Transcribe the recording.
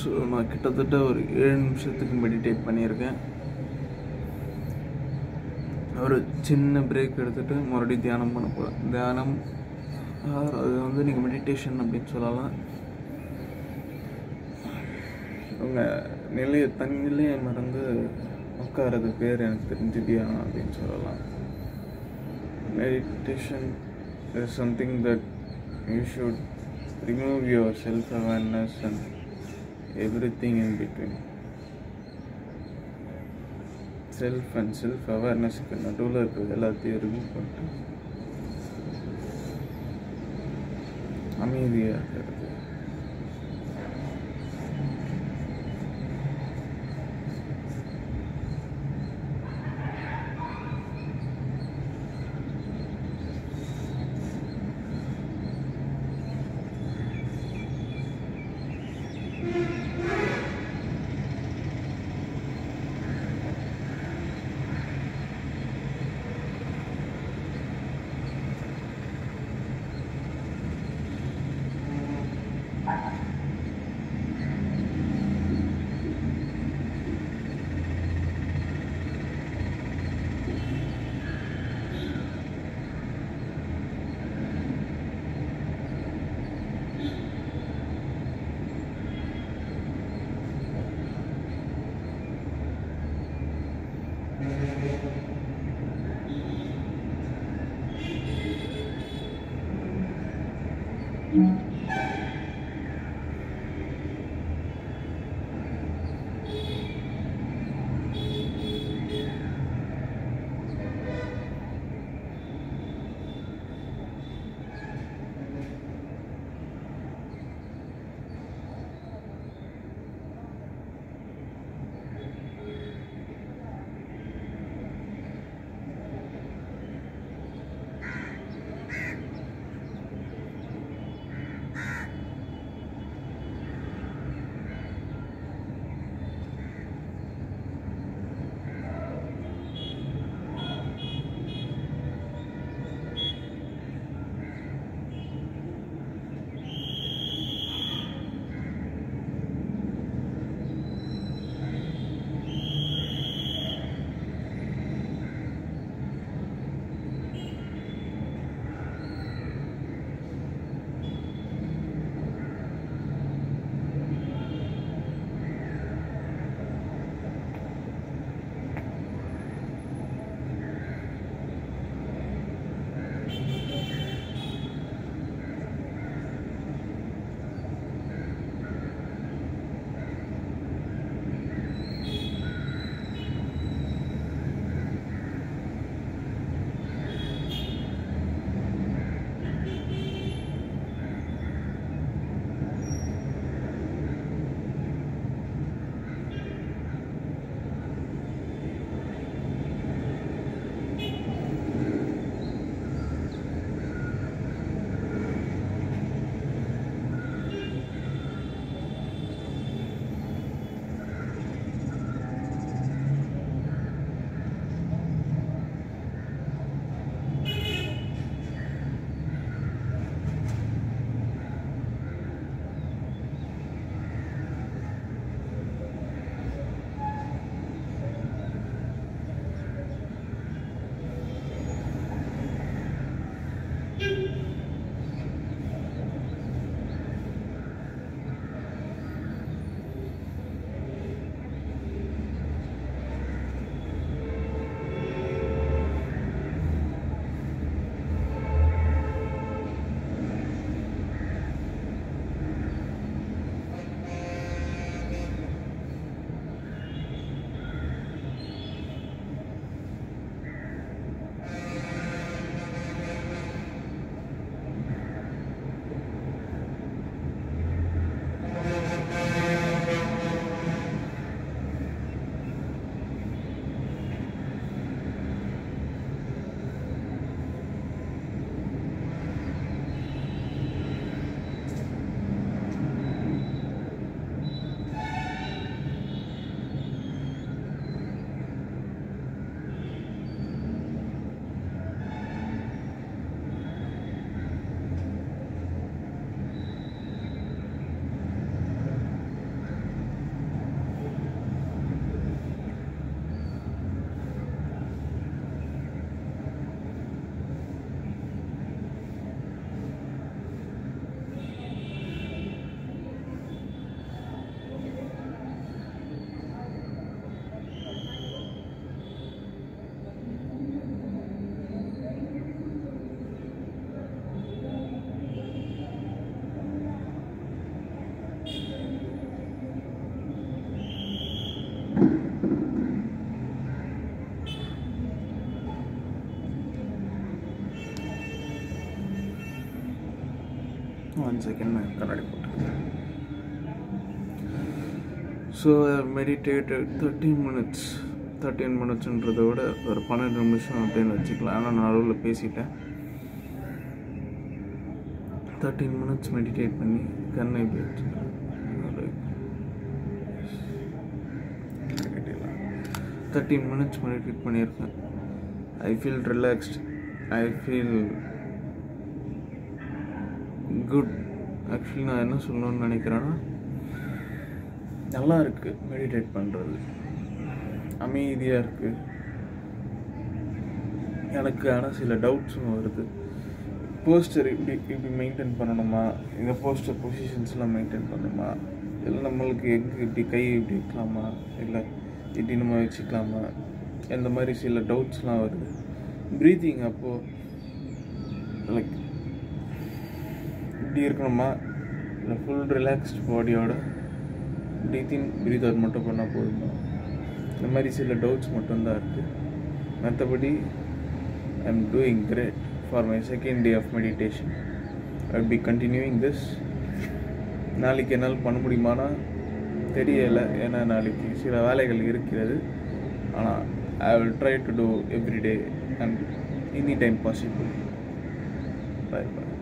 So நான் கிட்டத்தட்ட ஒரு 7 நிமிஷத்துக்கு மெடிடேட் பண்ணியிருக்கேன். ஒரு சின்ன பிரேக் எடுத்துகிட்டு மறுபடியும் தியானம் பண்ண போகிறேன். தியானம் அது வந்து நீங்கள் மெடிடேஷன் அப்படின்னு சொல்லலாம். உங்கள் நிலையை மறந்து உட்காரது பேர் எனக்கு தெரிஞ்சு தியானம் அப்படின்னு சொல்லலாம். Meditation is something that you should remove your self-awareness and everything in between. Self and self-awareness க்கு நடுவில் இருக்கிற எல்லாத்தையும் ரிமூவ் பண்ணிட்டு அமைதியாக இருக்கிறது. 1 second நான் கண்ணாடி போட்டுக்கிறேன். ஸோ மெடிடேட்டட் 13 மினிட்ஸ்ன்றதை விட ஒரு 12 நிமிஷம் அப்படின்னு வச்சுக்கலாம். ஆனால் நான் நடுவில் பேசிட்டேன். 13 மினிட்ஸ் மெடிடேட் பண்ணி கண்ணை இப்படி வச்சுக்கிறேன். 13 மினிட்ஸ் மெடிடேட் பண்ணியிருக்கேன். I feel relaxed, I feel good. Actually நான் என்ன சொல்லணும்னு நினைக்கிறேன்னா, நல்லா இருக்குது மெடிடேட் பண்ணுறது, அமைதியாக இருக்குது. எனக்கு ஆனால் சில டவுட்ஸும் வருது. போஸ்டர் இப்படி மெயின்டைன் பண்ணணுமா, இந்த போஸ்டர் பொசிஷன்ஸ்லாம் மெயின்டைன் பண்ணணுமா, இல்லை நம்மளுக்கு எங்கே இப்படி கை இப்படி வைக்கலாமா, இல்லை இப்படி நம்ம வச்சுக்கலாமா, இந்த மாதிரி சில டவுட்ஸ்லாம் வருது. ப்ரீத்திங் அப்போது லைக் இப்படி இருக்கணுமா, இல்லை ஃபுல் ரிலாக்ஸ்ட் பாடியோட ப்ரீத் அவுட் மட்டும் பண்ணால் போதுமா, இந்த மாதிரி சில டவுட்ஸ் மட்டும்தான் இருக்குது. மற்றபடி I am doing great for my second day of meditation. I will be continuing this. நாளைக்கு என்னால் பண்ண முடியுமானா தெரியலை, ஏன்னா நாளைக்கு சில வேலைகள் இருக்கிறது. ஆனால் I will try to do every day and any time possible. By.